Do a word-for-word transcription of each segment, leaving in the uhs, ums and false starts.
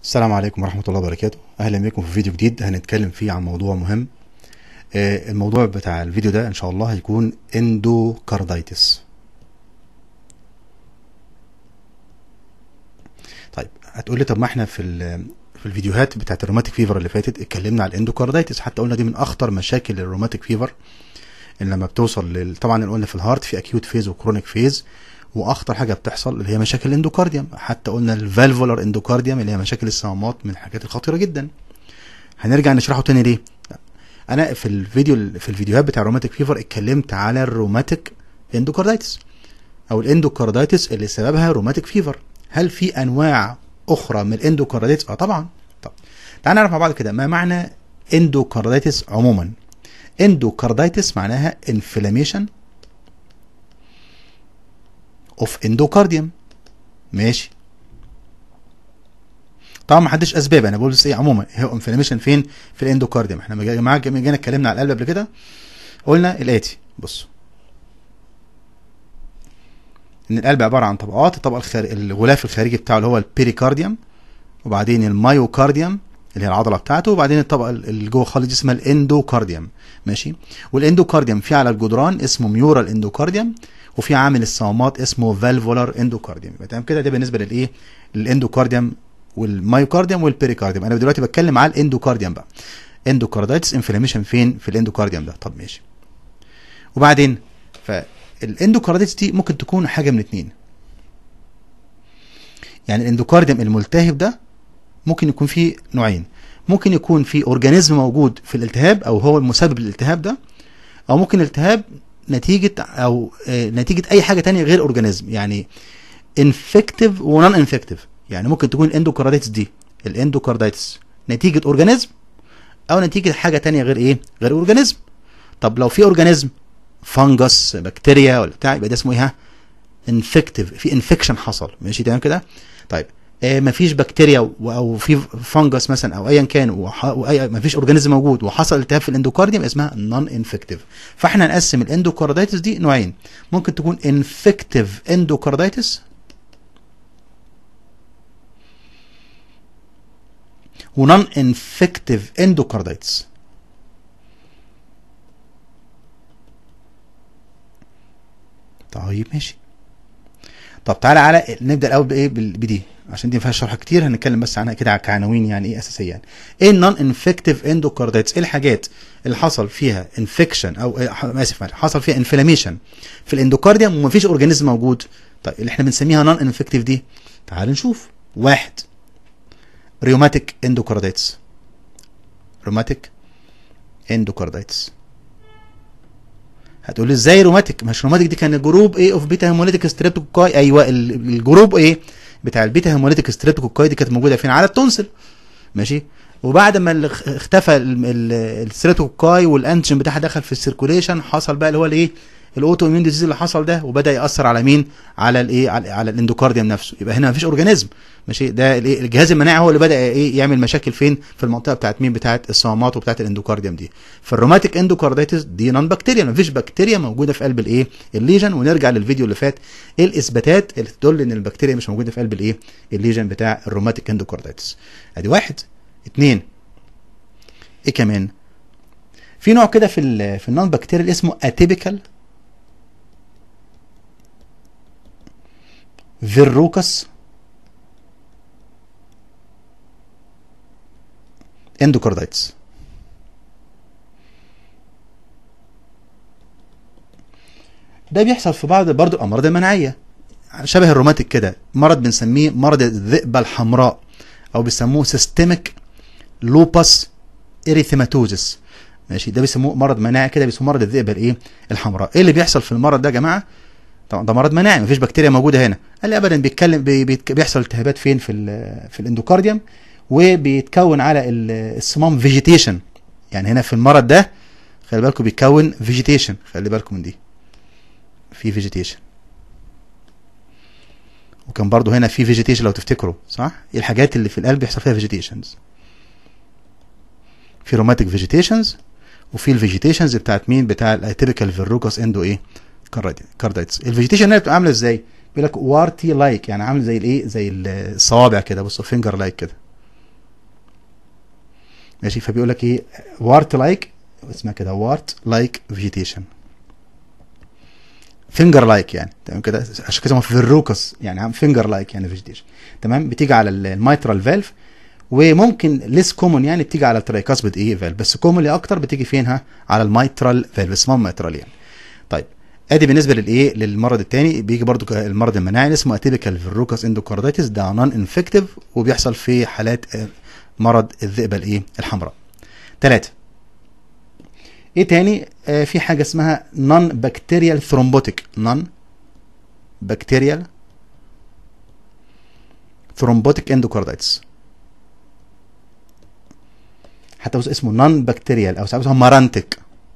السلام عليكم ورحمة الله وبركاته. أهلا بكم في فيديو جديد هنتكلم فيه عن موضوع مهم. آه، الموضوع بتاع الفيديو ده إن شاء الله هيكون اندوكاردايتس. طيب هتقول لي طب ما احنا في في الفيديوهات بتاعت الروماتيك فيفر اللي فاتت اتكلمنا على الاندوكاردايتس، حتى قلنا دي من أخطر مشاكل الروماتيك فيفر اللي لما بتوصل لل... طبعا قلنا في الهارت في اكيوت فيز وكرونيك فيز، واخطر حاجه بتحصل اللي هي مشاكل الاندوكارديوم. حتى قلنا الفالفولار اندوكارديوم اللي هي مشاكل الصمامات من الحاجات الخطيره جدا. هنرجع نشرحه تاني ليه؟ انا في الفيديو في الفيديوهات بتاع الروماتيك فيفر اتكلمت على الروماتيك اندوكاردايتس او الاندوكاردايتس اللي سببها روماتيك فيفر. هل في انواع اخرى من الاندوكاردايتس؟ اه طبعا. طب تعال نعرف مع بعض كده ما معنى اندوكاردايتس عموما. اندوكاردايتس معناها inflammation of endocardium. ماشي. طبعا ما حدش اسباب، انا بقول بس ايه عموما هو انفلاميشن فين؟ في الاندوكارديوم. احنا يا جماعه جينا اتكلمنا على القلب قبل كده، قلنا الاتي. بص، ان القلب عباره عن طبقات. الطبقه الخارج... الغلاف الخارجي بتاعه اللي هو البيريكارديوم، وبعدين المايوكارديوم اللي هي العضله بتاعته، وبعدين الطبقه اللي جوه خالص اسمها الاندوكارديوم. ماشي. والاندوكارديوم في على الجدران اسمه ميورال اندوكارديوم، وفي عامل الصمامات اسمه فالفولار اندوكارديوم. يبقى تمام كده. ده بالنسبه للايه؟ للاندوكارديوم والمايوكارديوم والبيريكارديوم. انا دلوقتي بتكلم على الاندوكارديوم بقى. اندوكاردايتس انفلاميشن فين؟ في الاندوكارديوم ده. طب ماشي. وبعدين فالاندوكاردايتس دي ممكن تكون حاجه من اتنين. يعني الاندوكارديوم الملتهب ده ممكن يكون فيه نوعين. ممكن يكون في اورجانيزم موجود في الالتهاب او هو المسبب للالتهاب ده، او ممكن الالتهاب نتيجه او آه نتيجه اي حاجه تانية غير اورجانيزم، يعني انفكتيف ونون انفكتيف. يعني ممكن تكون الاندوكاردايتس دي الاندوكاردايتس نتيجه اورجانيزم او نتيجه حاجه تانية غير ايه؟ غير اورجانيزم. طب لو في اورجانيزم فانجس بكتيريا ولا بتاع، يبقى ده اسمه ايه؟ انفكتيف، في انفكشن حصل. ماشي تمام كده. طيب آه مفيش بكتيريا او في فانجس مثلا او ايا كان، واي مفيش اورجانيزم موجود وحصل التهاب في الاندوكارديوم اسمها نون انفكتيف. فاحنا نقسم الاندوكاردايتس دي نوعين. ممكن تكون انفكتيف اندوكاردايتس ونون انفكتيف اندوكاردايتس. طيب ماشي. طب تعالى على نبدا الاول بايه؟ بدي عشان دي ما فيهاش شرح كتير، هنتكلم بس عنها كده كعناوين. يعني ايه اساسيا؟ يعني ايه النون انفكتيف اندوكاردايتس؟ ايه الحاجات اللي حصل فيها انفكشن او اسف حصل فيها انفلاميشن في الاندوكارديوم ومفيش اورجانيزم موجود؟ طيب اللي احنا بنسميها نون انفكتيف دي، تعال نشوف. واحد، ريوماتيك اندوكاردايتس. روماتيك اندوكاردايتس. هتقول لي ازاي روماتيك؟ مش روماتيك دي كان جروب ايه اوف بيتا هيموليتيك ستريبتوكوكاي. ايوه الجروب ايه بتاع البيتا هيموليتيك ستريبتوكوكاي دي كانت موجوده فين؟ على التونسل. ماشي. وبعد ما اختفى الستريبتوكوكاي والانتيجين بتاعها دخل في السيركوليشن، حصل بقى اللي هو الايه؟ الاوتو اميون ديزيز اللي حصل ده، وبدا ياثر على مين؟ على الايه؟ على, على الاندوكارديوم نفسه. يبقى هنا مفيش اورجانيزم. ماشي. ده الايه؟ الجهاز المناعي هو اللي بدا ايه؟ يعمل مشاكل فين؟ في المنطقه بتاعت مين؟ بتاعت الصمامات وبتاعت الاندوكارديوم دي. فالروماتيك اندوكاردايتس دي نون بكتيريا، مفيش بكتيريا موجوده في قلب الايه؟ الليجن. ونرجع للفيديو اللي فات، ايه الاثباتات اللي تدل ان البكتيريا مش موجوده في قلب الايه؟ الليجن بتاع الروماتيك اندوكاردايتس. ادي واحد. اتنين، ايه كمان؟ في نوع كده في ال في النون بكتيريال اسمه اتيبيكال فيروكس اندوكاردايتس. ده بيحصل في بعض برضو الامراض المناعيه شبه الروماتيك كده. مرض بنسميه مرض الذئبه الحمراء او بيسموه سيستميك لوباس اريثيماتوزس. ماشي. ده بيسموه مرض مناعي كده، بيسموه مرض الذئبه الايه؟ الحمراء. ايه اللي بيحصل في المرض ده يا جماعه؟ طبعا ده مرض مناعي، مفيش بكتيريا موجوده هنا. قال لي ابدا. بيتكلم بي بيحصل التهابات فين؟ في في الاندوكارديوم، وبيتكون على الصمام فيجيتيشن. يعني هنا في المرض ده خلي بالكم بيتكون فيجيتيشن. خلي بالكم من دي، في فيجيتيشن. وكان برضو هنا في فيجيتيشن لو تفتكروا صح؟ ايه الحاجات اللي في القلب بيحصل فيها فيجيتيشنز؟ في روماتيك فيجيتيشنز، وفي الفيجيتيشنز بتاعت مين؟ بتاع الاتيبيكال فيروكس اندو ايه؟ كاردايتس. الفيجيتيشن هنا بتبقى عامله ازاي؟ بيقول لك وارتي لايك، يعني عامل زي الايه؟ زي الصوابع كده. بصوا فينجر لايك كده. ماشي. فبيقول لك ايه وارت لايك، اسمها كده وارت لايك فيجيتيشن، فينجر لايك يعني، تمام كده، عشان كده فيروكس يعني فينجر لايك يعني فيجيتيشن، تمام. بتيجي على الميترال فالف، وممكن ليس كومون يعني بتيجي على الترايكاسبيد ايه فالف، بس كومونلي اكتر بتيجي فينها على الميترال فالف، اسمها ميترال يعني. طيب ادي بالنسبه للايه للمرض الثاني. بيجي برضو المرض المناعي اسمه اتيبيكال فيروكس اندوكارديتس، ده نون انفكتيف وبيحصل في حالات مرض الذئبه الايه الحمراء. ثلاثة، ايه تاني؟ آه في حاجه اسمها نون بكتيريال ثرومبوتيك، نون بكتيريال ثرومبوتيك اندوكارديتس، حتى اسمه نون بكتيريال او ساعات مارانتيك.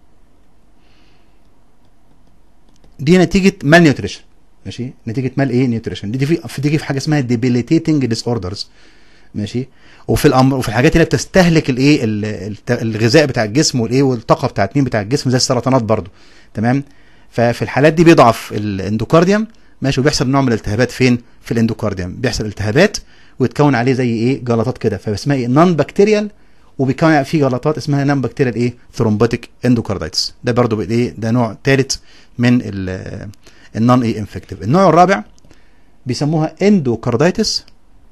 دي نتيجه مال نيوتريشن، ماشي، نتيجه مال ايه نيوتريشن. دي في بتيجي في حاجه اسمها ديبيليتيتنج ديس اوردرز، ماشي. وفي الامر وفي الحاجات اللي بتستهلك الايه الغذاء بتاع الجسم والايه والطاقه بتاعت مين بتاع الجسم، زي السرطانات برضو، تمام. ففي الحالات دي بيضعف الاندوكارديوم، ماشي، وبيحصل نوع من الالتهابات فين في الاندوكارديوم، بيحصل التهابات ويتكون عليه زي ايه جلطات كده، فاسمها ايه نون بكتيريال، وبيكون في جلطات اسمها نون بكتيريال ايه ثرومبوتيك اندوكارديتس. ده برضو ايه ده نوع ثالث من النون ايه انفكتيف. النوع الرابع بيسموها اندوكارديتس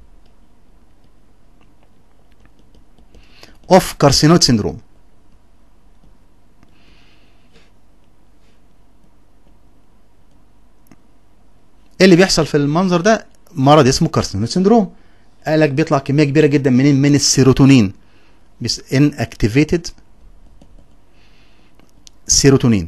اوف كارسينويد سيندروم. اللي بيحصل في المنظر ده مرض اسمه كارسينويد سيندروم. قال لك بيطلع كميه كبيره جدا منين؟ من السيروتونين، بس ان اكتيفيتد سيروتونين،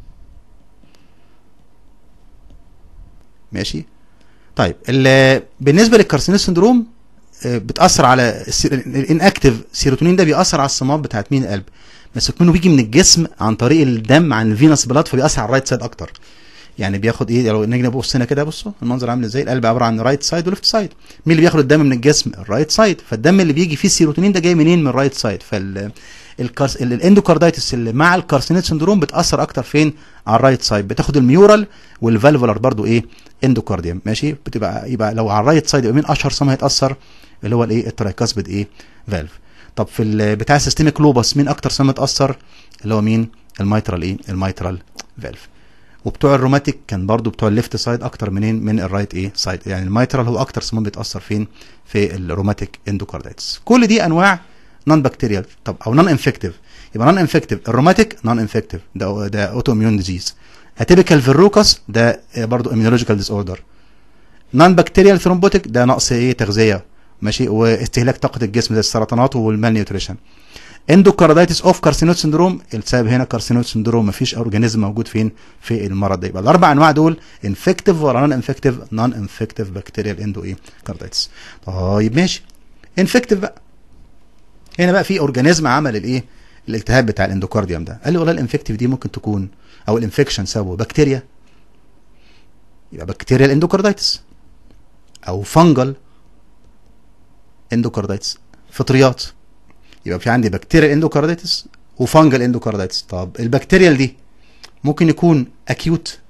ماشي. طيب بالنسبه للكارسينويد سيندروم بتاثر على الانكتيف سيروتونين، ده بيأثر على الصمام بتاعت مين القلب، بس منه بيجي من الجسم عن طريق الدم عن الفينس بلاد، فبيأثر على الرايت سايد اكتر. يعني بياخد ايه لو نيجي نبص هنا كده، بصوا المنظر عامل ازاي، القلب عباره عن رايت سايد وليفت سايد، مين اللي بياخد الدم من الجسم؟ الرايت سايد. فالدم اللي بيجي فيه السيروتونين ده جاي منين؟ من الرايت سايد. فال الكارس... الاندوكارديتس اللي مع الكارسينويد سندروم بتاثر اكتر فين؟ على الرايت سايد، بتاخد الميورال والفالفولار برضو ايه اندوكارديوم، ماشي. بتبقى يبقى لو على الرايت سايد يبقى مين اشهر سم هيتاثر؟ اللي هو الايه الترايكاسبيد ايه فالف. طب في بتاع السيستميك لوبس مين اكتر سم اتاثر؟ اللي هو مين؟ الميترال ايه الميترال فالف. وبتوع الروماتيك كان برضو بتوع الليفت سايد اكتر منين؟ من الرايت ايه سايد. يعني الميترال هو اكتر سموم بيتاثر فين؟ في الروماتيك اندوكارديتس. كل دي انواع نون بكتيريال، طب او نون انفكتيف. يبقى نون انفكتيف الروماتيك نون انفكتيف، ده ده اوتو اميون ديزيز. اتيبيكال فيروكس ده برضو اميونولوجيكال ديس اوردر. نون بكتيريال ثرومبوتيك ده نقص ايه تغذيه، ماشي، واستهلاك طاقه الجسم زي السرطانات والمال نيوتريشن. اندوكارديتس اوف كارسينويد سندروم، السبب هنا كارسينويد سندروم، مفيش اورجانيزم موجود فين؟ في المرض ده. يبقى الاربع انواع دول انفكتيف ولا نون انفكتيف؟ نون انفكتيف بكتيريال اندو ايه كارديتس. طيب ماشي، انفكتيف بقى، هنا بقى في اورجانيزم عمل الايه الالتهاب بتاع الاندوكارديوم ده. قال لي والله الانفكتيف دي ممكن تكون او الانفكشن سببه بكتيريا، يبقى بكتيريال اندوكارديتس، او فانجل اندوكارديتس، فطريات. يبقى في عندي بكتيريال اندوكارديتس وفانجل اندوكارديتس. طب البكتيريال دي ممكن يكون اكيوت،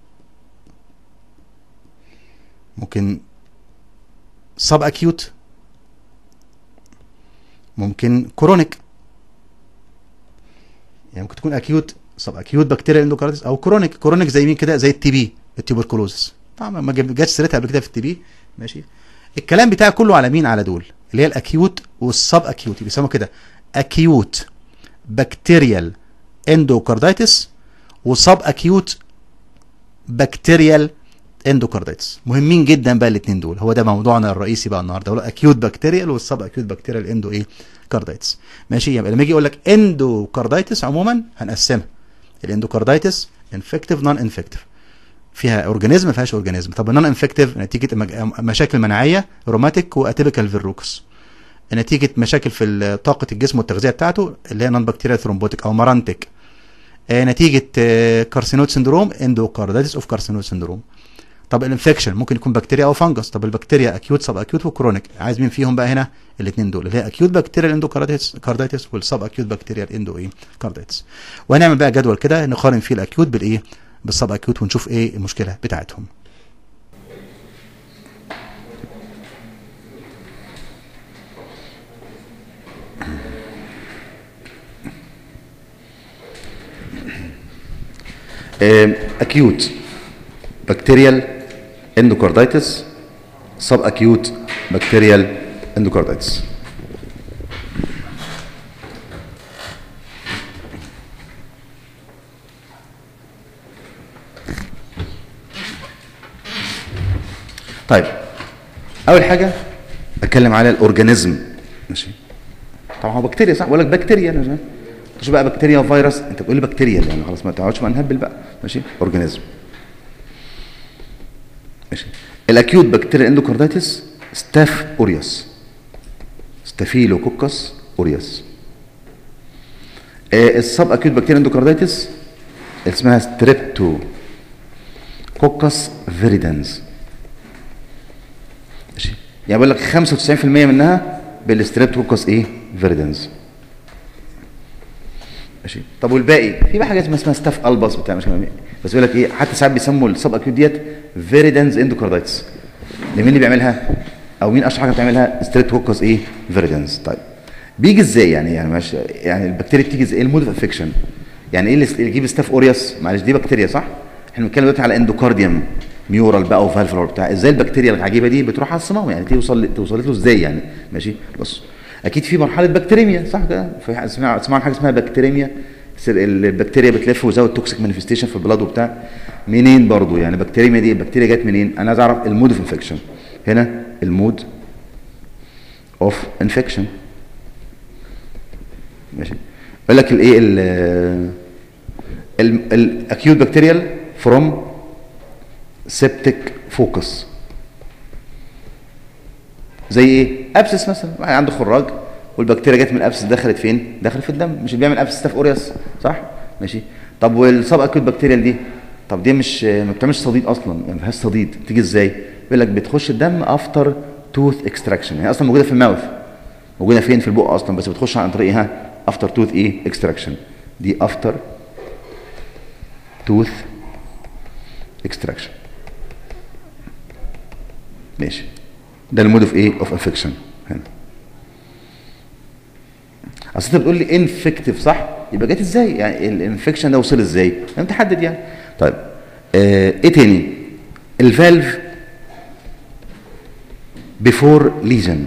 ممكن سب اكيوت، ممكن كرونيك. يعني ممكن تكون اكيوت سب اكيوت بكتيريال اندوكارديتس او كرونيك. كرونيك زي مين كده؟ زي التي بي، التيوبركلوزس. طبعا ما جاتش سيرتها قبل كده في التي بي، ماشي. الكلام بتاعي كله على مين؟ على دول اللي هي الاكيوت والسب اكيوت، بيسموها كده اكيوت بكتيريال اندوكارديتس وسب اكيوت بكتيريال اندوكارديتس. مهمين جدا بقى الاثنين دول، هو ده موضوعنا الرئيسي بقى النهارده، هو اكيوت بكتيريال والسب اكيوت بكتيريال اندو ايه كارديتس، ماشي. يبقى لما يجي يقول لك اندوكارديتس عموما هنقسمها الاندوكارديتس انفكتيف نون انفكتيف، فيها اورجانيزم ما فيهاش اورجانيزم. طب النون انفكتيف نتيجه مشاكل مناعيه روماتيك واتيبيكال فيروكس، نتيجه مشاكل في طاقه الجسم والتغذيه بتاعته اللي هي نون بكتيريال ثرومبوتيك او مارانتيك، نتيجه كارسينويد سندروم اندوكارديتس اوف كارسينويد سندروم. طب الانفكشن ممكن يكون بكتيريا او فانجس. طب البكتيريا اكيوت سب اكيوت وكرونيك، عايز مين فيهم بقى هنا؟ الاثنين دول اللي هي اكيوت بكتيريال اندوكارديتس كارديتس والسب اكيوت بكتيريال اندو ايه كارديتس. وهنعمل بقى جدول كده نقارن فيه الاكيوت بالايه بالسب اكيوت ونشوف ايه المشكله بتاعتهم. اكيوت بكتيريال اندوكاردايتس، سب اكيوت بكتيريال اندوكاردايتس. طيب اول حاجه اتكلم على الاورجانيزم. ماشي، طبعا هو بكتيريا صح، بقول لك بكتيريا، انا مش بقى بكتيريا وفيروس، انت بتقول لي بكتيريا يعني خلاص ما تقعدش بقى نهبل بقى. ماشي، اورجانيزم. ماشي، الاكيوت بكتيريا اندوكاردايتس ستاف اوريوس، ستافيلوكوكس اوريوس. آه السب اكيوت بكتيريا اندوكاردايتس اسمها ستريبتو كوكس فيريدنز. ماشي، يعني بقول لك خمسة وتسعين في المية منها بالستريبتوكوكس ايه فيريدنز. ماشي، طب والباقي في بقى حاجات اسمها ستاف البس بتاع مش كلام، بس يقول لك ايه، حتى ساعات بيسموا السب اكيوت ديت فيريدنز اندوكاردايتس. مين اللي بيعملها او مين اشهر حاجه بتعملها؟ ستريبتوكوكس ايه فيريدنز. طيب بيجي ازاي يعني؟ يعني ماشي، يعني البكتيريا بتيجي ازاي؟ المود اوف انفكشن يعني ايه اللي يجيب ستاف اوريوس؟ معلش دي بكتيريا صح، احنا بنتكلم دلوقتي على اندوكارديوم ميورال بقى وفالفولار بتاع، ازاي البكتيريا العجيبه دي بتروح على الصمام يعني توصل توصلت له ازاي يعني؟ ماشي، بص اكيد في مرحله بكتيريميا صح كده، في اسمها اسمها حاجه اسمها بكتيريميا، البكتيريا بتلف وزود توكسيك مانيفستيشن في البلاد وبتاع. منين برضو يعني بكتيريميا دي؟ البكتيريا جت منين؟ انا عايز اعرف المود اوف انفكشن. هنا المود اوف انفكشن. ماشي، يقول لك الايه الاكيوت بكتيريال فروم سيبتيك فوكس، زي ايه؟ ابسس مثلا، واحد عنده خراج والبكتيريا جت من الابسس دخلت فين؟ دخلت في الدم، مش اللي بيعمل ابسس ستاف اوريوس صح؟ ماشي، طب والسب اكيوت بكتيريال دي، طب دي مش ما بتعملش صديد اصلا، ما فيهاش صديد، تيجي ازاي؟ بيقول لك بتخش الدم افتر توث اكستراكشن، هي اصلا موجوده في الماوث، موجوده فين؟ في البق اصلا، بس بتخش عن طريق ايه؟ افتر توث ايه اكستراكشن، دي افتر توث اكستراكشن. ماشي، ده المود اوف ايه اوف انفكشن هنا. اصل انت بتقول لي انفكتيف صح، يبقى جت ازاي يعني؟ الانفكشن ده وصل ازاي؟ انت تحدد يعني. طيب آه ايه تاني؟ الفالف بيفور ليجن،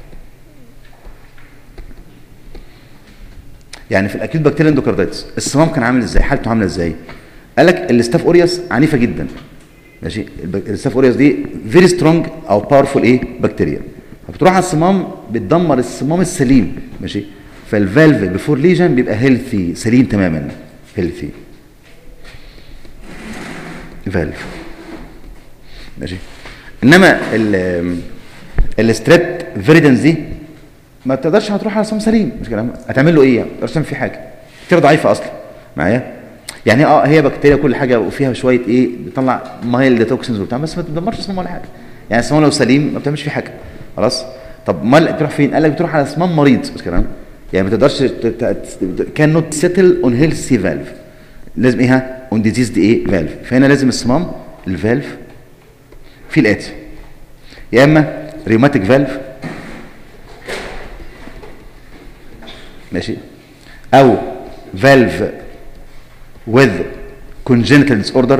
يعني في الاكيوت بكتيريا اندوكاردايتس الصمام كان عامل ازاي؟ حالته عامله ازاي؟ قال لك الستاف اوريوس عنيفه جدا. ماشي، الستاف اوريوس دي فيري سترونج او باورفول ايه بكتيريا، فبتروح على الصمام بتدمر الصمام السليم. ماشي، فالفالف بيفور ليجن بيبقى هيلثي سليم تماما، هيلثي فالف. ماشي، انما الستريب فيريدنز دي ما تقدرش هتروح على صمام سليم، مش كلام هتعمل له ايه؟ ما تقدرش تعمل فيه حاجه، بكتيريا ضعيفه اصلا معايا يعني. اه هي بكتيريا كل حاجه وفيها شويه ايه، بتطلع مايلد توكسينز وبتاع، بس ما تدمرش الصمام ولا حاجه يعني. الصمام لو سليم ما بتعملش فيه حاجه خلاص. طب امال بتروح فين؟ قال لك بتروح على صمام مريض، مش كلام يعني. ما تقدرش كان نوت سيتل اون هيلثي فالف، لازم ايه؟ اون ديزيزد ايه فالف. فهنا لازم الصمام الفالف في الاتي، يا اما ريوماتيك فالف ماشي، او فالف with congenital disorder،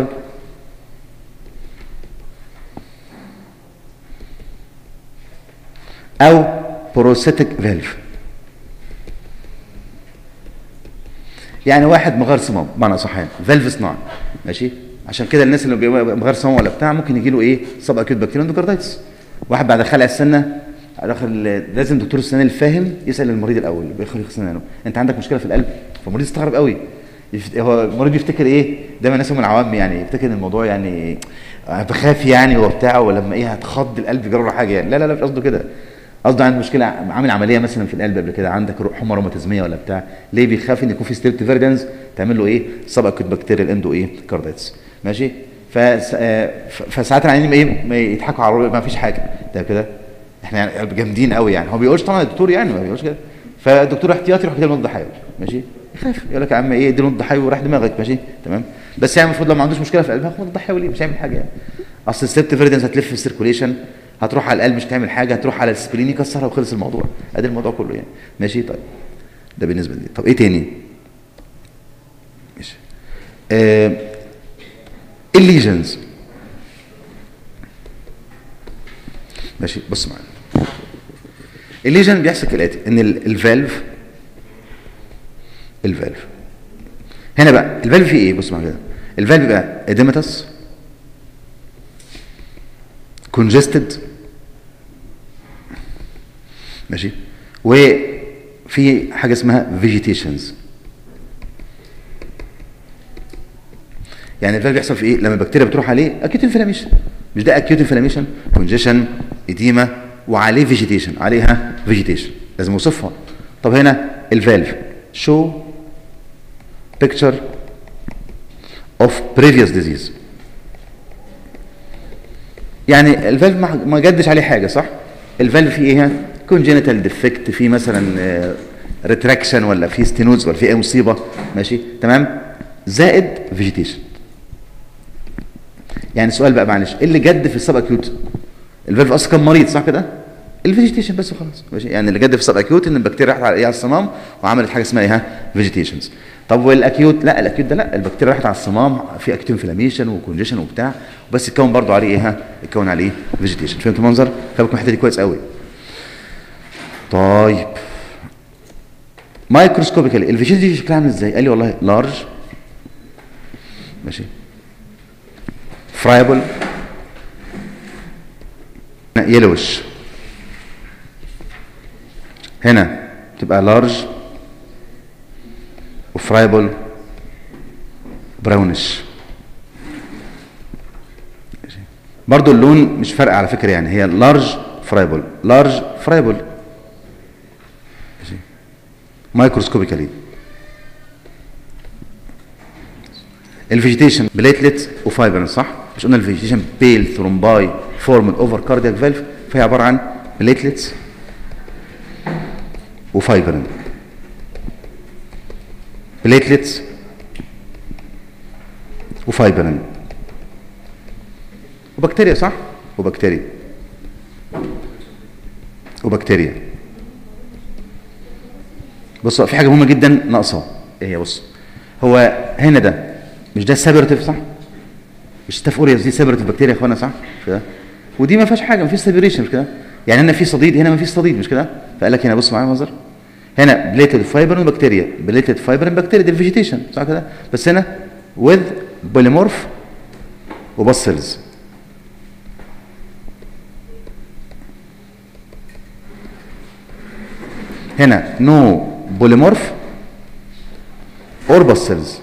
او prosthetic valve، يعني واحد مغير صمام بمعنى صح يعني فالف صناعي. ماشي، عشان كده الناس اللي مغير صمام ولا بتاع ممكن يجي له ايه؟ سب اكيوت بكتيريا اندوكاردايتس. واحد بعد خلع السنه داخل، لازم دكتور السنان الفاهم يسال المريض الاول بيخلق سنانه، انت عندك مشكله في القلب؟ فالمريض يستغرب قوي، هو المريض بيفتكر ايه؟ دايما الناس من العوام يعني يفتكر ان الموضوع يعني بخاف يعني وبتاع، ولما ايه هتخض القلب يجرى له حاجه يعني. لا لا لا، مش قصده كده، قصده عنده مشكله، عامل عمليه مثلا في القلب قبل كده، عندك حمى روماتيزميه ولا بتاع، ليه بيخاف ان يكون في ستريبت فيريدنز تعمل له ايه؟ سب اكيوت بكتيريال اندو ايه كاردايتس. ماشي، فساعات العيانين ايه ما يضحكوا على ما فيش حاجه ده كده، احنا يعني جامدين قوي يعني. هو بيقولش طبعا الدكتور يعني ما بيقولش كده، فالدكتور احتياطي يروح يديله مضاد حيوي. ماشي، يخاف يقول لك يا عم ايه اديله مضاد حيوي وراح دماغك. ماشي تمام، بس يعني المفروض لو ما عندوش مشكله في القلب هاخد مضاد حيوي ليه؟ مش هيعمل حاجه يعني. اصل السبت فيريدنس هتلف في السيركوليشن، هتروح على القلب مش هتعمل حاجه، هتروح على السبلين يكسرها وخلص الموضوع. ادي الموضوع كله يعني. ماشي طيب، ده بالنسبه لي. طب ايه تاني؟ ماشي، آه الليجنز ماشي. بص معايا، الليجن بيحصل كالاتي، ان الفالف الفالف هنا بقى الفالف فيه ايه؟ بص معايا كده، الفالف بقى اديماتس كونجستد ماشي، وفي حاجه اسمها فيجيتيشنز. يعني الفالف بيحصل في ايه؟ لما البكتيريا بتروح عليه اكيوت انفلاميشن، مش ده اكيوت انفلاميشن، كونجيشن، اديما، وعليه فيجيتيشن، عليها فيجيتيشن لازم اوصفها. طب هنا الفالف شو بيكتشر اوف بريفيوس ديزيز، يعني الفالف ما جدش عليه حاجه صح؟ الفالف فيه ايه؟ كونجينيتال ديفكت، في مثلا ريتراكشن ولا في ستينوز ولا في اي مصيبه ماشي تمام، زائد فيجيتيشن. يعني السؤال بقى معلش، ايه اللي جد في السب اكيوت؟ الفالف اصلا كان مريض صح كده؟ الفيجيتيشن بس وخلاص ماشي. يعني اللي جد في السب اكيوت ان البكتيريا راحت على ايه؟ على الصمام وعملت حاجه اسمها ايه؟ فيجيتيشنز. طب والاكيوت؟ لا الاكيوت ده لا، البكتيريا راحت على الصمام في اكيوت انفلاميشن وكونجيشن وبتاع، بس اتكون برضه عليه ايه؟ اتكون عليه فيجيتيشن. فهمت المنظر؟ خلي بالكم من الحته دي كويس قوي. طيب مايكروسكوبيكالي الفيجيتيشن دي شكلها عامل ازاي؟ قال لي والله لارج ماشي، فرايبل، يلوش، هنا تبقى لارج وفرايبل براونش برضو. اللون مش فارقه على فكره، يعني هي لارج فرايبل لارج فرايبل مايكروسكوبيكالي. الفيجيتيشن بليتلت وفايبرين صح؟ مش قلنا الفيجيتيشن بيل ثرومباي فورمال اوفر كاردياك فالف، فهي عباره عن بليتلتس وفايبرين، بليتلتس وفايبرين وبكتيريا صح؟ وبكتيريا وبكتيريا. بص في حاجه مهمه جدا ناقصه، ايه هي؟ بص هو هنا ده مش ده سيبرتيف صح؟ مش ستاف اوريوس دي سيبرتيف بكتيريا يا اخوانا صح؟ مش كده؟ ودي ما فيهاش حاجه، ما فيش سيبريشن مش كده؟ يعني هنا في صديد هنا ما فيش صديد مش كده؟ فقال لك هنا بص معايا منظر، هنا بليتد فايبرين بكتيريا، بليتد فايبرين بكتيريا دي الفيجيتيشن صح كده؟ بس هنا وذ بوليمورف وباسلز. هنا نو بوليمورف اور باسلز.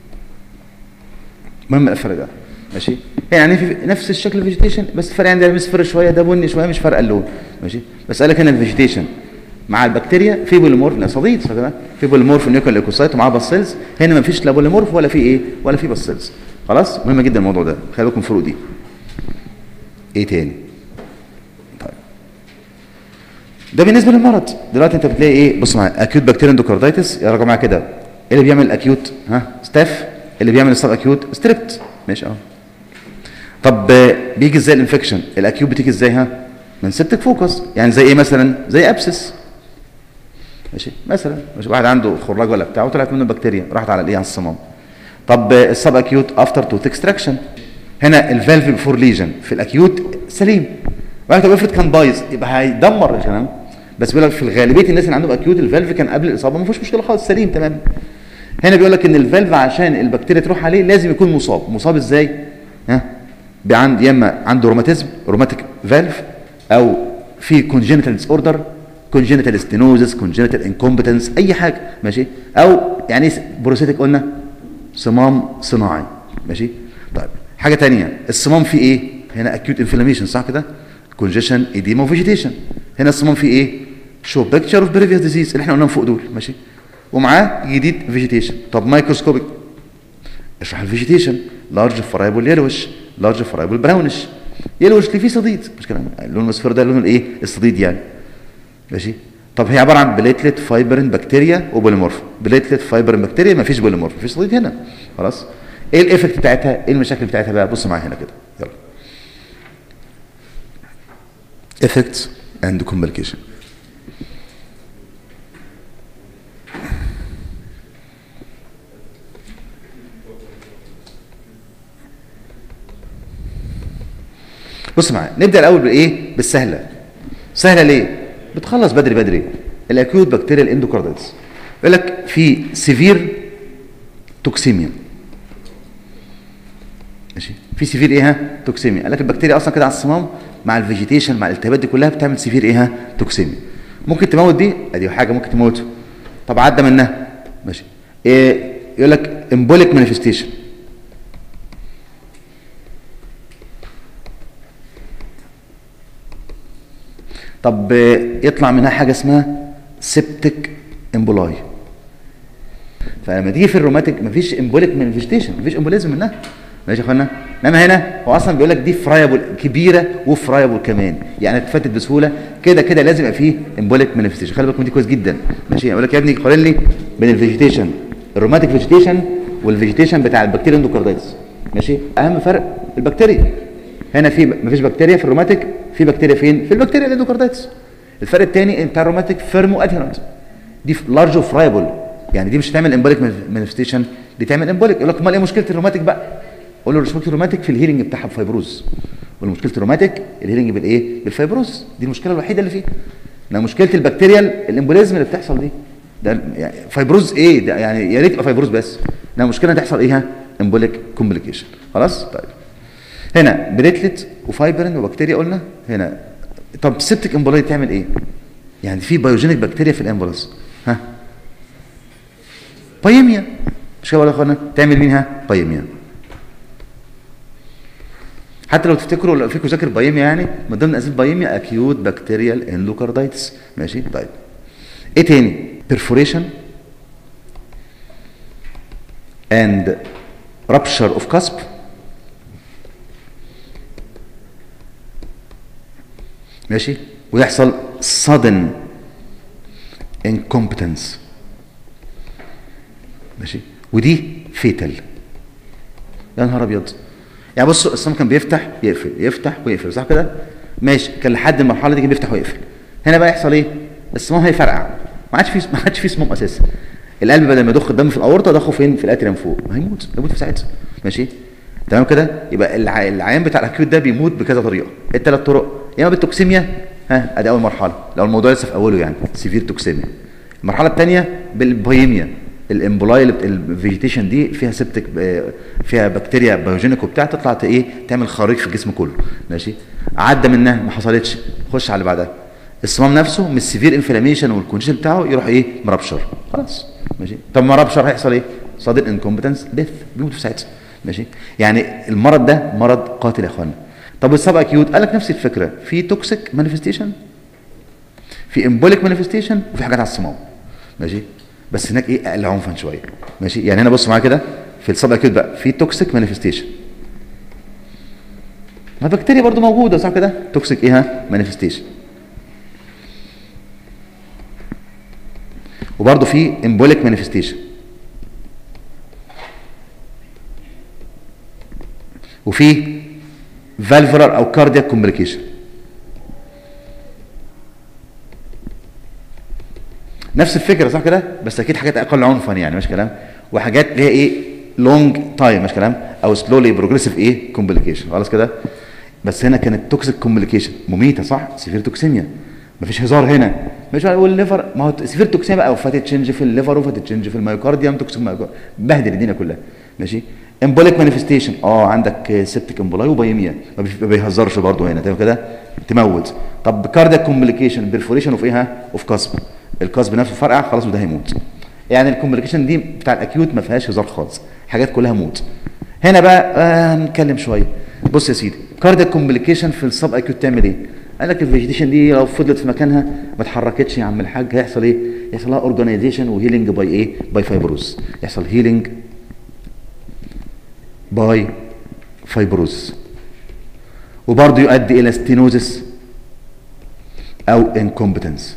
مهم الفرق ده ماشي، يعني في نفس الشكل الفيجيتيشن بس فرق عندي مصفر شويه، ده بني شويه، مش فرق اللون ماشي. بس قال لك هنا الفيجيتيشن مع البكتيريا في بوليمورف لا صديد صح كده؟ في بوليمورف نيوكلير ليكوسايت ومعاه باسلز، هنا ما فيش لا بوليمورف ولا في ايه؟ ولا في باسلز. خلاص مهم جدا الموضوع ده، خلي بالكم الفروق دي. ايه تاني؟ طيب ده بالنسبه للمرض. دلوقتي انت بتلاقي ايه؟ بص معايا، اكيوت بكتيريا اندوكاردايتس يا راجل معايا كده، ايه اللي بيعمل اكيوت؟ ها ستاف، اللي بيعمل السب اكيوت ستريبت ماشي اه. طب بيجي ازاي الانفكشن؟ الاكيوت بتيجي ازاي؟ ها من سيبتك فوكس، يعني زي ايه مثلا؟ زي ابسس ماشي مثلا، مش واحد عنده خراج ولا بتاع وطلعت منه بكتيريا راحت على الايه؟ على الصمام. طب السب اكيوت افتر توث اكستراكشن، هنا الفالف بيفور ليجن في الاكيوت سليم، واحد طب افرض كان بايظ يبقى هيدمر الكلام، بس بيقول لك في الغالبيه الناس اللي عندهم اكيوت الفالف كان قبل الاصابه ما فيهوش مشكله خالص سليم تمام. هنا بيقول لك ان الفالف عشان البكتيريا تروح عليه لازم يكون مصاب. مصاب ازاي؟ ها بيعند يا اما عنده روماتيزم روماتيك فالف، او في كونجينيتال ديس اوردر، كونجينيتال ستينوزس، كونجينيتال انكومبتنس، اي حاجه ماشي، او يعني بروستاتيك قلنا صمام صناعي ماشي. طيب حاجه ثانيه، الصمام فيه ايه؟ هنا اكيوت انفلاميشن صح كده؟ كونجيشن ايديما وفيجيتيشن. هنا الصمام فيه ايه؟ شو بيكتشر اوف بريفيوس ديزيز اللي احنا قلناهم فوق دول ماشي، ومعاه جديد فيجيتيشن. طب مايكروسكوبيك اشرح الفيجيتيشن، لارج فرايبل يلوش، لارج فرايبل براونش. يلوش اللي فيه صديد مش كده؟ اللون الاصفر ده لون الايه؟ الصديد يعني ماشي. طب هي عباره عن بليتلت فايبرين بكتيريا وبوليمورف، بليتلت فايبرين بكتيريا ما فيش بوليمورف، ما فيش صديد هنا خلاص. ايه الايفكت بتاعتها؟ ايه المشاكل بتاعتها بقى؟ بص معايا هنا كده يلا. effects and complication. بص معايا، نبدا الاول بالايه؟ بالسهله. سهله ليه؟ بتخلص بدري بدري. الاكيوت بكتيريال اندوكاردايتس يقول لك في سيفير توكسيميا. ماشي، في سيفير ايه ها؟ توكسيميا. قال لك البكتيريا اصلا كده على الصمام مع الفيجيتيشن مع الالتهابات دي كلها بتعمل سيفير ايه ها؟ توكسيميا. ممكن تموت دي، ادي حاجه ممكن تموته. طب عدى منها. ماشي. إيه يقول لك امبوليك مانيفستيشن. طب يطلع منها حاجه اسمها سيبتيك امبولاي. فلما تيجي في الروماتيك مفيش امبوليك مانيفستيشن، مفيش امبوليزم منها. ماشي يا اخوانا؟ انما هنا هو اصلا بيقول لك دي فرايبل كبيره وفرايبل كمان، يعني تتفتت بسهوله كده كده لازم يبقى فيه امبوليك مانيفستيشن. خلي بالك من دي كويس جدا. ماشي، يقول لك يا ابني قارن لي بين الفيجيتيشن الروماتيك فيجيتيشن والفيجيتيشن بتاع البكتيريا اندوكاردايتس. ماشي، اهم فرق البكتيريا. هنا في مفيش بكتيريا في الروماتيك، في بكتيريا فين؟ في البكتيريا الاندوكاردايتس. الفرق الثاني بتاع الروماتيك فيرمو ادهيرنت، دي لارج وفرايبل، يعني دي مش هتعمل امبوليك مانيفستيشن، دي تعمل امبوليك. يقول لك امال ايه مشكله الروماتيك بقى؟ قول له مشكله الروماتيك في الهيلينج بتاعها بفايبروز. قول له مشكله الروماتيك الهيلينج بالايه؟ بالفايبروز، دي المشكله الوحيده اللي فيه. انما مشكله البكتيريال الامبوليزم اللي بتحصل دي ده يعني فايبروز ايه ده؟ يعني يا ريت يبقى فايبروز بس، انما المشكله تحصل ايه؟ امبوليك كومبليكيشن. خلاص؟ طيب هنا بريتلت وفايبرين وبكتيريا قلنا هنا. طب سيبتيك امبولاي تعمل ايه؟ يعني في بايوجينيك بكتيريا في الامبولاس، ها؟ بايميا، مش كده ولا يا اخوانا؟ تعمل مين ها؟ بايميا. حتى لو تفتكروا لو فيكم ذاكر بايميا، يعني من ضمن اسباب بايميا اكيوت بكتيريال اندوكاردايتس. ماشي؟ طيب ايه تاني؟ بيرفوريشن اند رابشر اوف كاسب. ماشي، ويحصل sudden incompetence. ماشي، ودي فيتال. يا نهار ابيض. يعني بص الصمام كان بيفتح يقفل يفتح ويقفل، صح كده؟ ماشي، كان لحد المرحله دي كان بيفتح ويقفل. هنا بقى يحصل ايه؟ الصمام هيفرقع، ما عادش في ما عادش في صمام اساسا. القلب بدل ما يضخ الدم في الاورطه ضخه فين؟ في الاتريم فوق، هيموت هيموت في ساعتها. ماشي؟ تمام كده؟ يبقى العيان بتاع الاكيوت ده بيموت بكذا طريقه. الثلاث طرق، يا اما بالتوكسيميا، ها ادي اول مرحله لو الموضوع لسه في اوله يعني سيفير توكسيميا. المرحله الثانيه بالبايميا، الامبولاي الفيجيتيشن دي فيها سيبتك، فيها بكتيريا بايوجينيك وبتاع، تطلع ايه؟ تعمل خريق في الجسم كله. ماشي؟ عدى منها ما حصلتش، خش على اللي بعدها. الصمام نفسه من السيفير انفلاميشن والكونديشن بتاعه يروح ايه؟ مربشر. خلاص. ماشي؟ طب ما ربشر هيحصل ايه؟ صادق انكومبتنس ديث، بيموت في ساعتها. ماشي؟ يعني المرض ده مرض قاتل يا اخوانا. طب السب اكيوت قال لك نفس الفكره، في توكسيك مانيفستيشن، في امبوليك مانيفستيشن، وفي حاجات على الصمام. ماشي؟ بس هناك ايه؟ اقل عنفا شويه. ماشي؟ يعني هنا بص معايا كده في السب اكيوت بقى في توكسيك مانيفستيشن. ما بكتيريا برضو موجوده، صح كده؟ توكسيك ايه؟ مانيفستيشن. وبرضو في امبوليك مانيفستيشن. وفي فالفولار او كاردياك كومبليكيشن. نفس الفكره، صح كده؟ بس اكيد حاجات اقل عنفا يعني، مش كلام، وحاجات ليها ايه؟ لونج تايم، مش كلام، او سلولي بروجريسيف ايه؟ كومبليكيشن. خلاص كده؟ بس هنا كانت توكسيك كومبليكيشن مميته، صح؟ سيفير توكسيميا، مفيش هزار هنا. مش هقول الليفر، ما هو سيفير توكسيميا بقى، وفاتت تشنج في الليفر وفاتت تشنج في الميوكارديوم، توكسيك مايوكارديوم، بهدل الدنيا كلها. ماشي؟ امبوليك مانيفستيشن، اه عندك سيبتيك امبولاي وبايميا، ما بيهزرش برضه هنا، تمام كده؟ تموت. طب كاردياك كومبليكيشن، بيرفوريشن اوف ايه؟ اوف كاسب، الكاسب نفسه فرقع خلاص وده هيموت. يعني الكومبليكيشن دي بتاع الاكيوت ما فيهاش هزار خالص، حاجات كلها موت. هنا بقى آه نتكلم شويه. بص يا سيدي، كاردياك كومبليكيشن في السب اكيوت تعمل ايه؟ قال لك الفيجيتيشن دي لو فضلت في مكانها ما اتحركتش يا عم الحاج، هيحصل ايه؟ يحصل لها اورجانيزيشن وهيلينج باي ايه؟ باي فايبروز. يحصل هيلينج باي فايبروز، وبرضه يؤدي الى ستينوزس او انكومبتنس،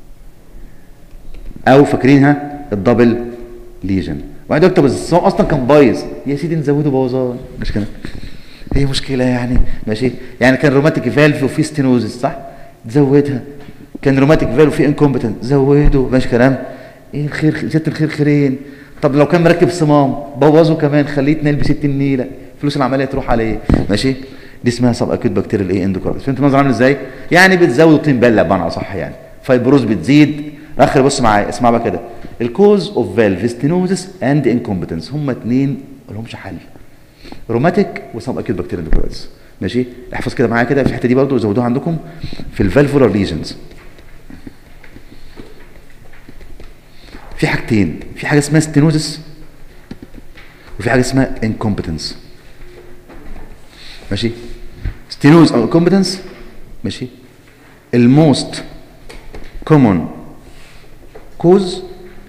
او فاكرينها الدبل ليجن. وبعدين دكتور بس هو اصلا كان بايظ، يا سيدي نزوده بوظان، مش كده؟ هي مشكله يعني. ماشي؟ يعني كان روماتيك فالف وفي ستينوزس، صح؟ تزودها. كان روماتيك فالف وفي انكومبتنس، زوده، ماشي كلام؟ ايه الخير، زياده الخير خيرين. طب لو كان مركب صمام بوظه كمان، خليه يتنقل ب ستين نيله، فلوس العمليه تروح عليه. ماشي؟ دي اسمها سب اكيوت بكتيريال ايه اندوكاردايتس. فهمت المنظر عامل ازاي؟ يعني بتزود الطين بله بمعنى اصح، يعني فايبروز بتزيد. اخر بص معايا اسمع بقى كده، الكوز اوف فالف ستينوزس اند انكومبتنس هما اثنين ما لهمش حل، روماتيك وسب اكيوت بكتيريال اندوكاردايتس. ماشي، احفظ كده معايا كده في الحته دي برضو زودوها عندكم في الفالفولار ليجنز. في حاجتين، في حاجه اسمها ستينوزس وفي حاجه اسمها انكومبتنس. ماشي، ستينوز او انكومبتنس ماشي الموست كومون كوز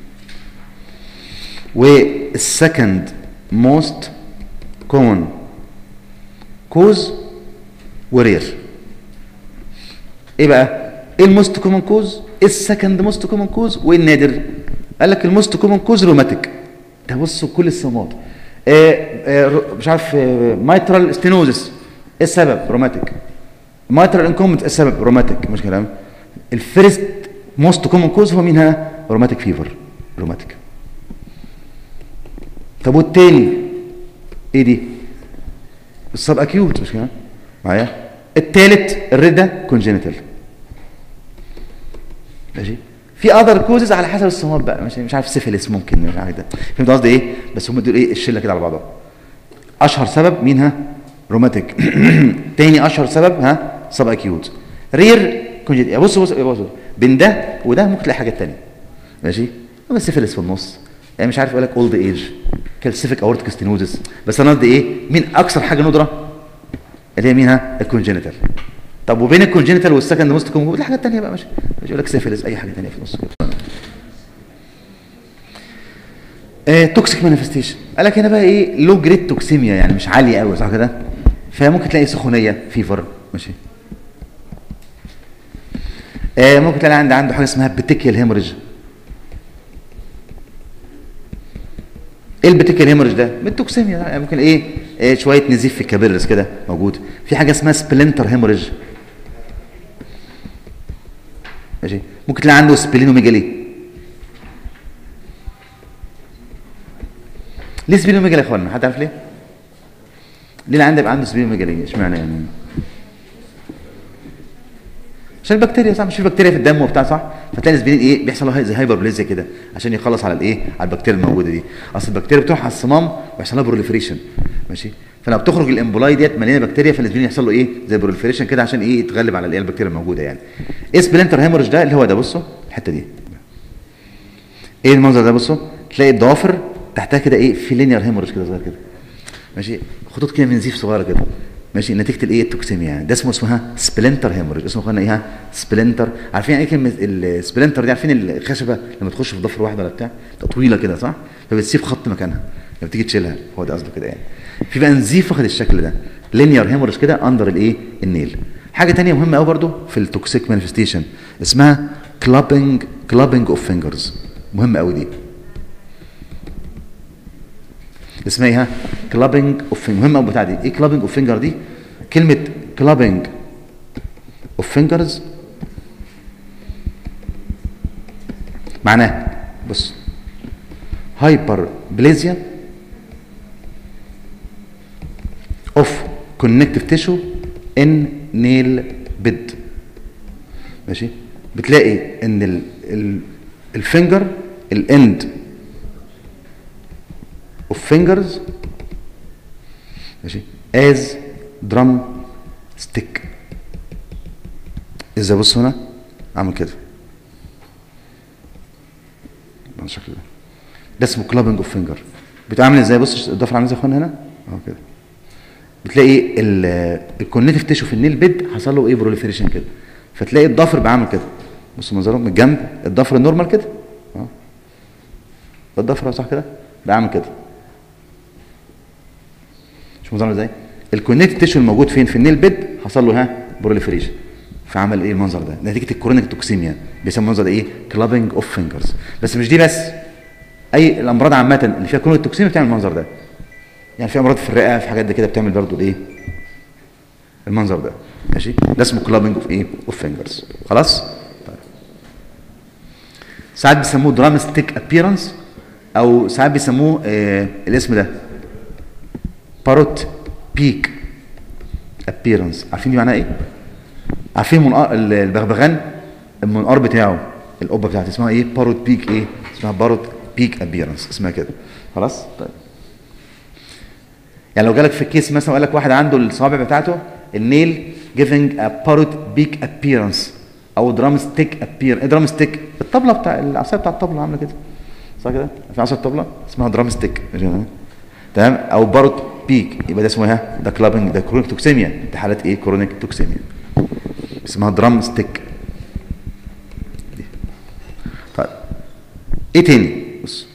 والسكند موست كومون كوز ورير. ايه بقى؟ ايه الموست كومون كوز؟ ايه السكند موست كومون كوز؟ وايه النادر؟ قال لك الموست كومون كوز روماتيك. ده بصوا كل الصمات. آه آه مش عارف آه مايترال ستينوزس ايه السبب؟ روماتيك. مايترال انكومبت ايه السبب؟ روماتيك. مش كلام. الفيرست موست كومون كوز هو مين؟ ها؟ روماتيك فيفر. روماتيك. طب والتاني ايه دي؟ السب اكيوت. مش كده معايا؟ التالت الريد كونجينيتال. ماشي، في اذر كوزز على حسب الصمات بقى. مش مش عارف سيفيلس ممكن، مش عارف ده. فهمت قصدي ايه؟ بس هم دول ايه الشله كده على بعضها. اشهر سبب مين؟ ها؟ روماتيك. تاني اشهر سبب ها؟ سب اكيوت. رير كونجينيتال. بص بص بص بين ده وده ممكن تلاقي حاجات ثانيه. ماشي، بس سيفيلس في النص، يعني مش عارف اقول لك اولد ايج، كالسيفيك اورتيك ستينوزس. بس انا قصدي ايه؟ مين اكثر حاجه ندره؟ اللي هي مين؟ ها؟ الكونجينيتال. طب وبين الكونجينيتال والسكند موست كومون في حاجات ثانيه بقى. ماشي، مش يقول لك سيفيلس، اي حاجه ثانيه في النص كده. آه، توكسيك مانيفستيشن. قال لك هنا بقى ايه؟ لو جريد توكسيميا، يعني مش عاليه قوي صح كده؟ فممكن تلاقي سخونيه فيفر. ماشي، آه ممكن تلاقي عنده عنده حاجه اسمها بيتيكيال هيموريج. ايه البيتيكيال هيموريج ده؟ من التوكسيميا. يعني ممكن ايه؟ إيه شويه نزيف في الكابيلرز كده موجود. في حاجه اسمها سبلنتر هيموريج. ماشي، ممكن تلاقي عنده سبلينوميجالي. ليه سبلينوميجالي يا اخوانا؟ حد عارف ليه؟ ليه اللي عنده يبقى عنده سبلينوميجالي؟ اشمعنى يعني؟ عشان البكتيريا صح، مش في بكتيريا في الدم وبتاع صح؟ فتلاقي الاسبرين ايه؟ بيحصل له زي هايبربليزيا كده عشان يخلص على الايه؟ على البكتيريا الموجوده دي. اصل البكتيريا بتروح على الصمام ويحصل لها بروليفريشن. ماشي؟ فلما بتخرج الامبولاي ديت مليانه بكتيريا، فالاسبرين يحصل له ايه؟ زي بروليفريشن كده عشان ايه؟ يتغلب على الايه؟ البكتيريا الموجوده يعني. ايه سبلنتر هيموريج ده؟ اللي هو ده بصوا الحته دي. ايه المنظر ده؟ بصوا تلاقي الضوافر تحتها كده ايه؟ في لينير هيموريج كده صغير كده. ماشي؟ خطوط كده من نزيف صغيره كده. ماشي، نتيجه الايه؟ التوكسيميا يعني. ده اسمه اسمها سبلنتر هيموريج. اسمه قلنا ايه؟ سبلنتر. عارفين يعني ايه كلمه السبلنتر دي؟ عارفين الخشبه لما تخش في ضفر واحد ولا بتاع طويله كده صح؟ فبتسيب خط مكانها لما تيجي تشيلها. هو ده قصده كده يعني. في بقى نزيف واخد الشكل ده، لينير هيموريج كده اندر الايه؟ النيل. حاجه ثانيه مهمه قوي برده في التوكسيك مانيفستيشن اسمها كلابنج كلابنج اوف فينجرز. مهمه قوي دي. اسمها ايه؟ كلابنج اوف فينجر. مهمه قوي بتاع دي. ايه كلابنج اوف فينجر دي؟ كلمه كلابنج اوف فينجرز معناها بص هايبر بليزيا اوف كونكتيف تيشو ان نيل بيد. ماشي، بتلاقي ان ال ال الفينجر الاند اوف فينجرز ماشي از درام ستيك. اذا بص هنا اعمل كده بالشكل ده، ده اسمه كلابنج اوف فينجر. بتعمل ازاي؟ بص الضفر عامل ازاي يا اخوانا هنا اهو كده. بتلاقي الكونكتيف تيشو في النيل بيد حصل له ايه؟ بروليفريشن كده. فتلاقي الضفر بعمل كده. بص منظره من الجنب، الضفر النورمال كده اهو، الضفر صح كده بعمل كده. مش منظره ازاي؟ الكونكتيف تيشو الموجود فين؟ في النيل بيد حصل له ها بروليفريشن، فعمل ايه المنظر ده؟ نتيجه الكرونيك توكسيميا بيسموا المنظر ده ايه؟ كلابنج اوف فينجرز. بس مش دي بس، اي الامراض عامه اللي فيها كرونيك توكسيميا بتعمل المنظر ده. يعني في امراض في الرئه، في حاجات دي كده بتعمل برضه الايه؟ المنظر ده. ماشي، ده اسمه كلابنج اوف ايه؟ اوف فينجرز. خلاص؟ طيب. ساعات بيسموه درام ستيك ابييرنس، او ساعات بيسموه آه الاسم ده باروت بيك ابييرنس. عارفين دي معناها ايه؟ عارفين منقار البغبغان المنقار بتاعه القبه بتاعته اسمها ايه؟ باروت بيك ايه؟ اسمها باروت بيك ابييرنس، اسمها كده. خلاص؟ طيب. يعني لو جالك في الكيس مثلا وقال لك واحد عنده الصوابع بتاعته النيل جيفنج ا باروت بيك ابييرنس او درام ستيك ابيير. درام ستيك الطبله بتاع العصايه بتاع الطبله عامله كده، صح كده؟ في عصايه الطبله اسمها درام ستيك، تمام؟ او باروت بيك، يبقى ده اسمه ايه؟ ده كلابنج، ده كرونيك توكسيميا، ده حالات ايه؟ كرونيك توكسيميا، اسمها درام ستيك. طيب ايه تاني؟ بص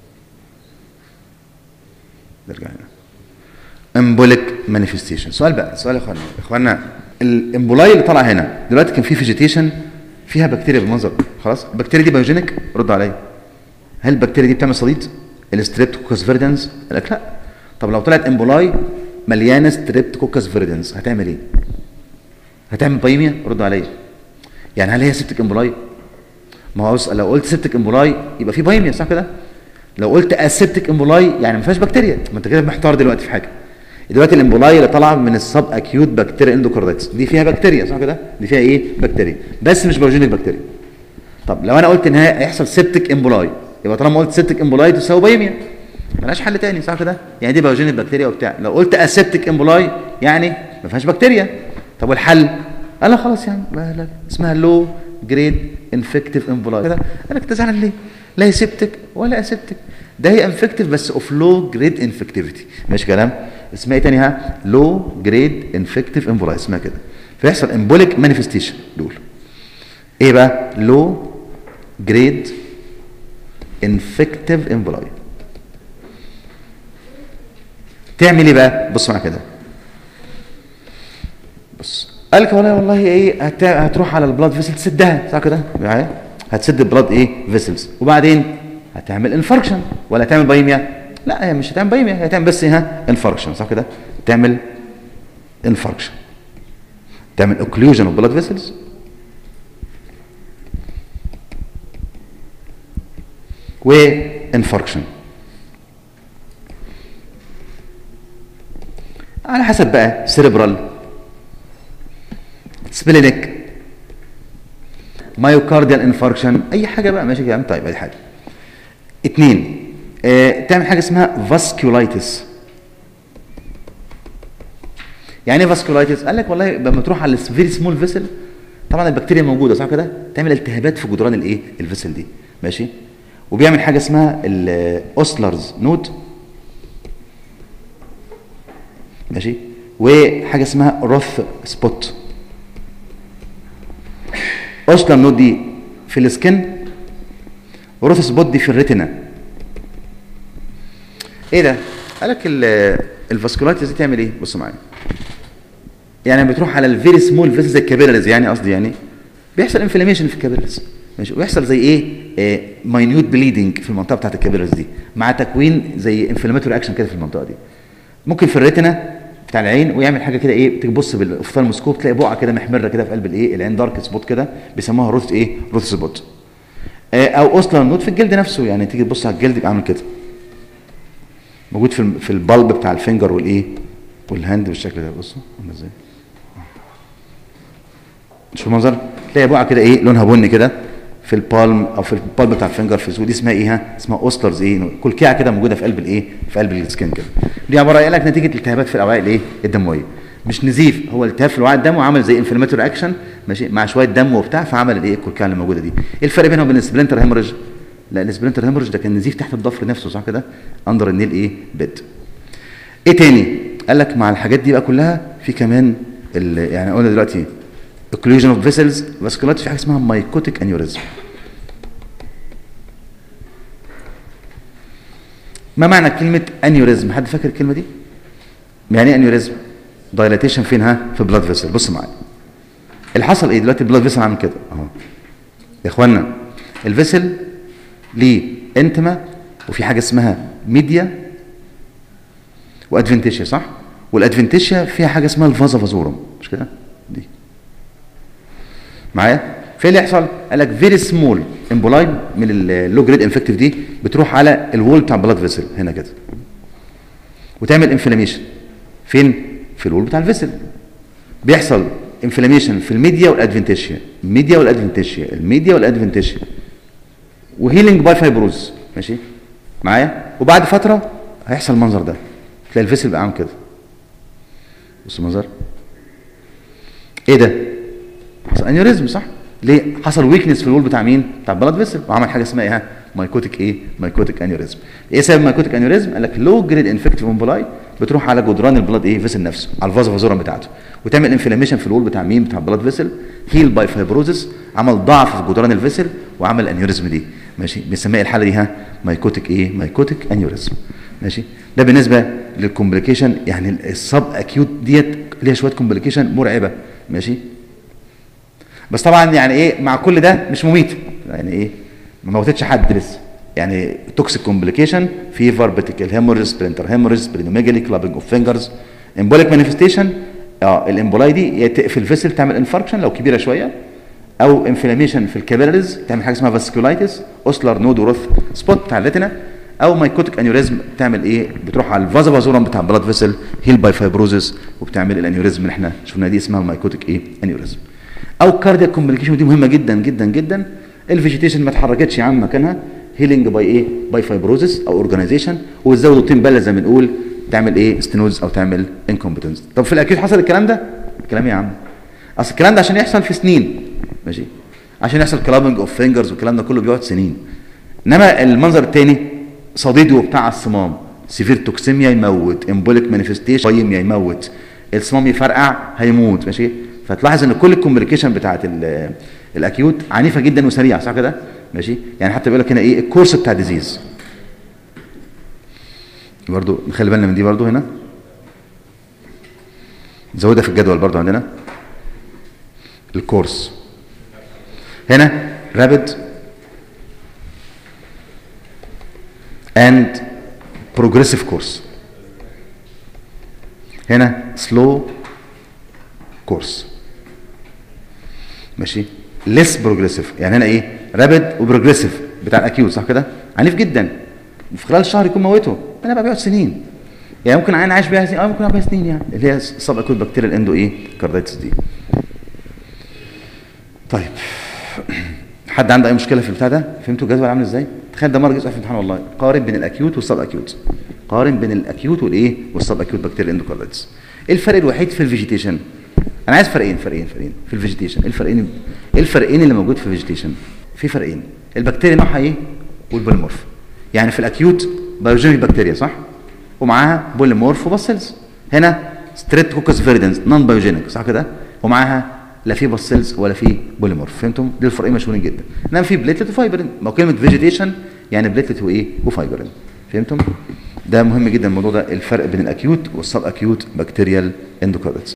نرجع هنا. امبوليك مانيفستيشن. سؤال بقى، سؤال يا اخوانا، اخوانا الامبولاي اللي طالعه هنا دلوقتي كان في فيجيتيشن فيها بكتيريا بالمنظر، خلاص؟ البكتيريا دي بايوجينيك؟ رد عليا. هل البكتيريا دي بتعمل صديد؟ الستريبتوكوكس فيريدنس؟ قال لك لا. طب لو طلعت امبولاي مليانه ستريبتوكوكس فيريدنس هتعمل ايه؟ هتعمل بايميا؟ رد عليا. يعني هل هي سيبتك امبولاي؟ ما هو لو قلت سيبتك امبولاي يبقى في بايميا، صح كده؟ لو قلت اسيبتك امبولاي يعني ما فيهاش بكتيريا، ما انت كده محتار دلوقتي في حاجه. دلوقتي الامبولاي اللي طالعه من السب اكيوت بكتيريا اندوكاردايتس دي فيها بكتيريا، صح كده؟ دي فيها ايه؟ بكتيريا، بس مش بايوجينيك بكتيريا. طب لو انا قلت ان هيحصل سيبتك امبولاي يبقى طالما قلت سيبتك امبولاي تساوي بايميا، ملهاش حل تاني، صح كده؟ يعني دي بايوجينيك بكتيريا وبتاع. لو قلت اسيبتك امبولاي يعني ما فيهاش بكتيريا. طب والحل؟ قال لك خلاص يعني بقى اسمها لو جريد انفكتيف امبولاي كده. قال لك انت زعلان ليه؟ لا هي سيبتك ولا اسيبتك، ده هي انفكتيف بس اوف لو جريد انفكتيفيتي، ماشي كلام؟ اسمها ايه تاني؟ ها لو جريد انفكتيف امبولاي، اسمها كده. فيحصل امبوليك مانيفستيشن دول ايه بقى؟ لو جريد انفكتيف امبولاي. تعمل ايه بقى؟ بص معايا كده، بص قال لك والله والله ايه هت... هتروح على البلاد فيسل تسدها، صح كده؟ هتسد البلاد ايه؟ فيسلز، وبعدين هتعمل انفاركشن ولا هتعمل بايميا؟ لا هي مش هتعمل بايميا، هي هتعمل بس ها انفاركشن، صح كده؟ تعمل انفاركشن، تعمل اوكلوجن اوف بلاد فيسلز وانفاركشن على حسب بقى سيريبرال، سبلينيك، مايوكارديال انفاركشن، اي حاجه بقى، ماشي كده؟ طيب ادي حاجه. اثنين آه، تعمل حاجه اسمها فاسكولايتس. يعني ايه فاسكولايتس؟ قال لك والله لما تروح على الفيري سمول فيسل طبعا البكتيريا موجوده، صح كده؟ تعمل التهابات في جدران الايه؟ الفيسل دي، ماشي؟ وبيعمل حاجه اسمها الاوسلرز نود، ماشي؟ وحاجه اسمها روث سبوت. اوسلر نود دي في السكن، وروث سبوت دي في الريتنا. ايه ده؟ قال لك الفاسكولايتس دي تعمل ايه؟ بصوا معايا. يعني بتروح على الفيري سمول فيسل زي الكابيلاريز، يعني قصدي يعني بيحصل انفلاميشن في الكابيلاريز، ماشي؟ ويحصل زي ايه؟ ماينيوت بليدنج في المنطقه بتاعت الكابيلاريز دي مع تكوين زي انفلاماتوري اكشن كده في المنطقه دي. ممكن في الريتنا بتاع العين ويعمل حاجه كده ايه؟ تبص بالاوفثالموسكوب تلاقي بقعه كده محمره كده في قلب الايه؟ العين، دارك سبوت كده، بيسموها روث ايه؟ روث سبوت. او اوسلر نود في الجلد نفسه، يعني تيجي تبص على الجلد يبقى عامل كده، موجود في في البلب بتاع الفينجر والايه؟ والهاند بالشكل ده. بصوا عامل ازاي؟ شوف المنظر، تلاقي بقعه كده ايه؟ لونها بني كده في البالم او في البالب بتاع الفينجر في السود، دي اسمها ايه؟ ها اسمها اوسلرز ايه؟ كلكعه كده موجوده في قلب الايه؟ في قلب السكين كده. دي عباره قال لك نتيجه التهابات في الاوعيه الايه؟ الدمويه. مش نزيف، هو التهاب في الوعاء الدموي وعمل زي انفلاماتوري اكشن، ماشي؟ مع شويه دم وبتاع، فعمل الايه؟ الكلكعه اللي موجوده دي. ايه الفرق بينها وبين السبلنتر هيموريج؟ لا السبلنتر هيموريج ده كان نزيف تحت الضفر نفسه، صح كده؟ اندر النيل ايه؟ بيد. ايه تاني؟ قال لك مع الحاجات دي بقى كلها في كمان يعني قلنا دلوقتي occlusion of vessels vasculitis، في حاجه اسمها مايكوتيك انيوريزم. ما معنى كلمه انيوريزم؟ حد فاكر الكلمه دي؟ يعني ايه انيوريزم؟ دايلاتيشن فين؟ ها في بلاد فيسل. بص معايا اللي حصل ايه دلوقتي؟ البلاد فيسل عامل كده اهو يا اخوانا. الفيسل ليه انتما وفي حاجه اسمها ميديا وادفنتيشيا، صح؟ والادفنتيشيا فيها حاجه اسمها الفازا فازورم، مش كده؟ دي معايا؟ فايه اللي يحصل؟ قال لك فيري سمول امبولاي من اللو جريد انفكتيف دي بتروح على الوول بتاع البلاد فيسل هنا كده وتعمل انفلاميشن فين؟ في الوول بتاع الفيسل، بيحصل انفلاميشن في الميديا والادفنتيشيا، الميديا والادفنتيشيا، الميديا والادفنتيشيا، وهيلينج باي فايبروز. ماشي معايا؟ وبعد فتره هيحصل المنظر ده، تلاقي الفيسل بقى عامل كده. بص المنظر ايه ده؟ حصل انيوريزم صح؟ ليه؟ حصل ويكنس في الوول بتاع مين؟ بتاع البلاد فيسل، وعمل حاجه اسمها ايه؟ مايكوتيك ايه؟ مايكوتيك انيوريزم. ايه سبب مايكوتيك انيوريزم؟ قال لك لو جريد انفكتيف امبولاي بتروح على جدران البلاد ايه؟ فيسل نفسه، على الفازا فازورم بتاعته، وتعمل انفلاميشن في الوول بتاع مين؟ بتاع البلاد فيسل، هيل باي فايبروزس، عمل ضعف في جدران الفيسل وعمل انيوريزم دي. ماشي؟ بنسميها الحاله دي ها مايكوتيك ايه؟ مايكوتيك انيوريزم. ماشي؟ ده بالنسبه للكومبليكيشن، يعني السب اكيوت ديت ليها شويه كومبليكيشن مرعبه. ماشي؟ بس طبعا يعني ايه مع كل ده مش مميت، يعني ايه ما موتتش حد لسه، يعني توكسيك كومبليكيشن، فيفر، بيتيكال هيموريج، سبلنتر هيموريج، سبلينوميجالي، كلابنج اوف فينجرز، امبوليك مانيفستيشن. اه الامبولاي دي يا تقفل الفيسل تعمل انفاركشن لو كبيره شويه، او انفلاميشن في الكابيلاريز تعمل حاجه اسمها فاسكولايتس، اوسلر نود وروث سبوت بتاع الريتنا، او مايكوتيك انيوريزم تعمل ايه؟ بتروح على الفازا فازورم بتاع البلاد فيسل، هيل باي فايبروزس، وبتعمل الانيوريزم اللي احنا شفناها دي اسمها المايكوتيك ايه؟ انيوريزم. او كاردياك كومبليكيشن، دي مهمه جدا جدا جدا، الفيجيتيشن ما اتحركتش يا عم مكانها، هيلينج باي ايه؟ باي فايبروزس او اورجانيزيشن، وتزود الطين بله زي ما بنقول، تعمل ايه؟ ستينوز او تعمل انكومبتنس. طب في الاكيوت حصل الكلام ده؟ الكلام ايه يا عم؟ اصل الكلام ده عشان يحصل في سنين. ماشي؟ عشان يحصل كلابنج اوف فينجرز والكلام ده كله بيقعد سنين. انما المنظر الثاني صديده بتاع الصمام، سيفير توكسيميا يموت، امبوليك مانيفستيشن يا يموت، الصمام يفرقع هيموت. ماشي؟ فتلاحظ ان كل الكومبليكيشن بتاعت الاكيوت عنيفه جدا وسريعه، صح كده؟ ماشي؟ يعني حتى بيقول لك هنا ايه؟ الكورس بتاع الديزيز. برضو نخلي بالنا من دي برضو هنا، نزودها في الجدول برضو عندنا. الكورس هنا رابيد اند بروجريسيف كورس، هنا سلو كورس. ماشي؟ ليس بروجريسيف، يعني هنا ايه؟ رابيد وبروجريسيف بتاع الاكيوت، صح كده؟ عنيف جدا، في خلال شهر يكون موته، انا بقى بيقعد سنين، يعني ممكن عين عايش بيها سنين، اه ممكن يقعد بيها سنين، يعني اللي هي سب اكيوت بكتيريال اندو ايه؟ كاردايتس دي. طيب حد عنده اي مشكله في البتاع ده؟ فهمتوا الجدول عامل ازاي؟ تخيل ده مرض يسال في الامتحان والله، قارن بين الاكيوت والسب اكيوت، قارن بين الاكيوت والايه؟ والسب اكيوت بكتيريال اندو كاردايتس. ايه الفرق الوحيد في الفيجيتيشن؟ انا عايز فرقين فرقين فرقين في الفيجيتيشن. ايه الفرقين؟ ايه الفرقين اللي موجود في الفيجيتيشن؟ في فرقين، البكتيريا نوعها ايه؟ والبوليمورف. يعني في الاكيوت بايوجينيك بكتيريا صح؟ ومعاها بوليمورف وباسيلز. هنا ستريبتوكوكس فيريدنس نون بايوجينيك، صح كده؟ ومعاها لا في باسيلز ولا في بوليمورف. فهمتم؟ دول الفرقين مشهورين جدا. انما في بليتلت وفايبرين، ما هو كلمه فيجيتيشن يعني بليتلت وايه؟ وفايبرين. فهمتم؟ ده مهم جدا الموضوع ده، الفرق بين الاكيوت والسب اكيوت بكتيريال اندوكاردايتس.